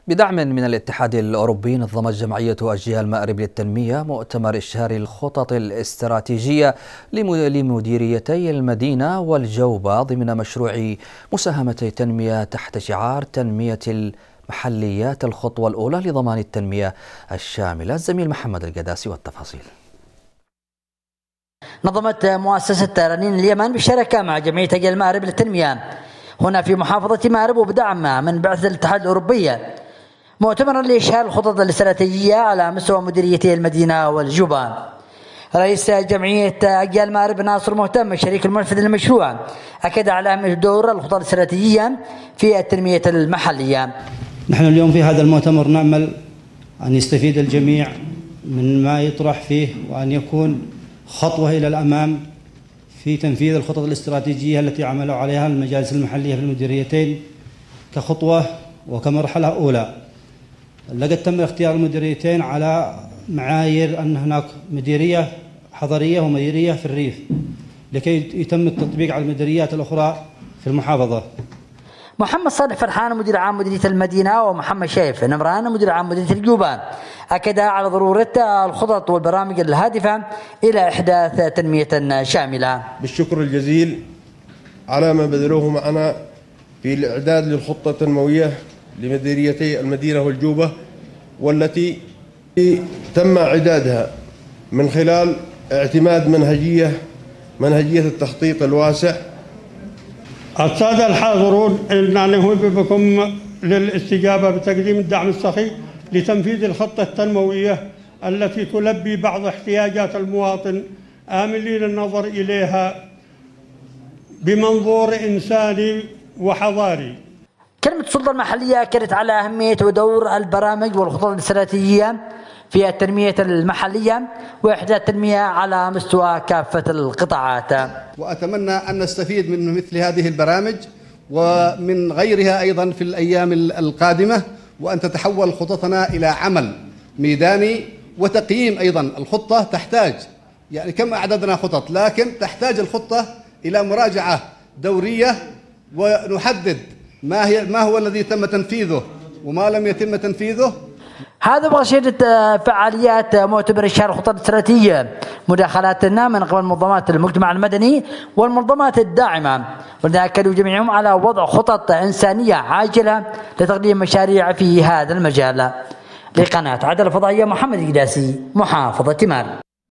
بدعم من الاتحاد الأوروبي نظمت جمعية أجيال مأرب للتنمية مؤتمر إشهار الخطط الاستراتيجية لمديريتي المدينة والجوبة ضمن مشروع مساهمتي تنمية تحت شعار تنمية المحليات الخطوة الأولى لضمان التنمية الشاملة. الزميل محمد القداسي والتفاصيل. نظمت مؤسسة رنين اليمن بالشراكة مع جمعية أجيال مأرب للتنمية هنا في محافظة مأرب وبدعم من بعثة الاتحاد الأوروبي مؤتمرا لإشهار الخطط الاستراتيجية على مستوى مديريتي المدينة والجوبة. رئيس جمعية أجيال مأرب ناصر مهتم الشريك المنفذ للمشروع أكد على أهمية دور الخطط الاستراتيجية في التنمية المحلية. نحن اليوم في هذا المؤتمر نأمل أن يستفيد الجميع من ما يطرح فيه وأن يكون خطوة إلى الأمام في تنفيذ الخطط الاستراتيجية التي عملوا عليها المجالس المحلية في المديريتين كخطوة وكمرحلة أولى. لقد تم اختيار المديريتين على معايير أن هناك مديرية حضرية ومديرية في الريف لكي يتم التطبيق على المديريات الأخرى في المحافظة. محمد صالح فرحان مدير عام مديرية المدينة ومحمد شايف نمران مدير عام مديرية الجوبة أكد على ضرورة الخطط والبرامج الهادفة إلى إحداث تنمية شاملة. بالشكر الجزيل على ما بذلوه معنا في الإعداد للخطة التنموية لمديريتي المدينة والجوبة، والتي تم إعدادها من خلال اعتماد منهجية التخطيط الواسع. السادة الحاضرون، إننا نهب بكم للاستجابة بتقديم الدعم السخي لتنفيذ الخطة التنموية التي تلبي بعض احتياجات المواطن، آملين النظر إليها بمنظور إنساني وحضاري. كلمة السلطة المحلية أكدت على أهمية ودور البرامج والخطط الاستراتيجية في التنمية المحلية وإحداث التنمية على مستوى كافة القطاعات. وأتمنى أن نستفيد من مثل هذه البرامج ومن غيرها أيضا في الأيام القادمة، وأن تتحول خططنا إلى عمل ميداني وتقييم. أيضا الخطة تحتاج كم أعددنا خطط، لكن تحتاج الخطة إلى مراجعة دورية ونحدد ما هو الذي تم تنفيذه وما لم يتم تنفيذه. هذا بغشيدة فعاليات مؤتمر إشهار الخطط الاستراتيجية مداخلاتنا من قبل منظمات المجتمع المدني والمنظمات الداعمة، ونأكدوا جميعهم على وضع خطط إنسانية عاجلة لتقديم مشاريع في هذا المجال. لقناة عدن الفضائية محمد القداسي، محافظة مأرب.